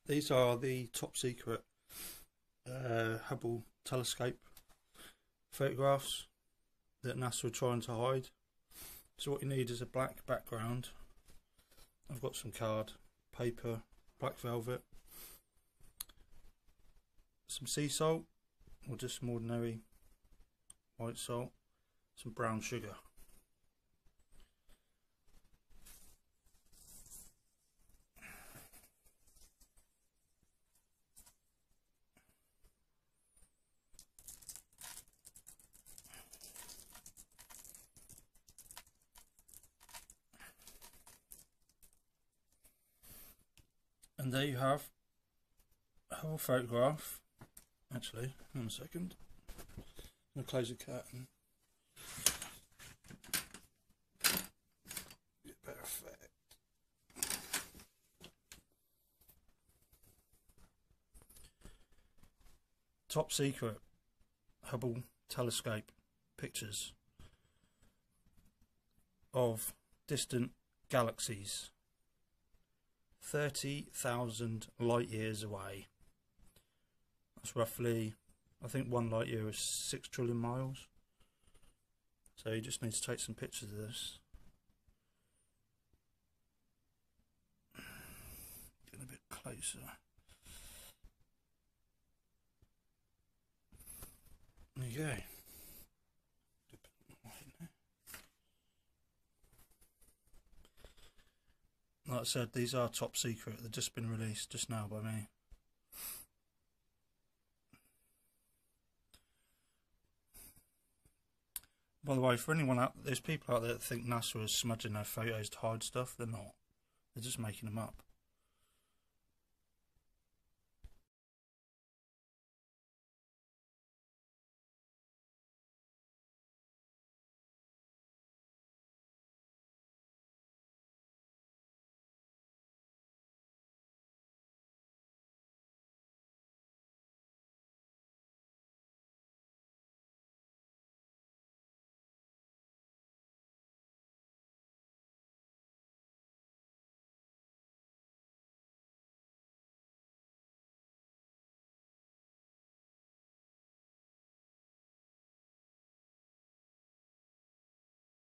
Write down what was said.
These are the top secret Hubble telescope photographs that NASA are trying to hide. So what you need is a black background. I've got some card, paper, black velvet, some sea salt, or just some ordinary white salt, some brown sugar. And there you have a whole photograph. Actually, hang on a second. I'm going to close the curtain. Get a better effect. Top secret Hubble telescope pictures of distant galaxies 30,000 light years away. That's roughly, I think 1 light year is 6 trillion miles. So you just need to take some pictures of this. Getting a bit closer. There you go. Like I said, these are top secret. They've just been released just now by me. By the way, for anyone out, there's people out there that think NASA is smudging their photos to hide stuff. They're not. They're just making them up.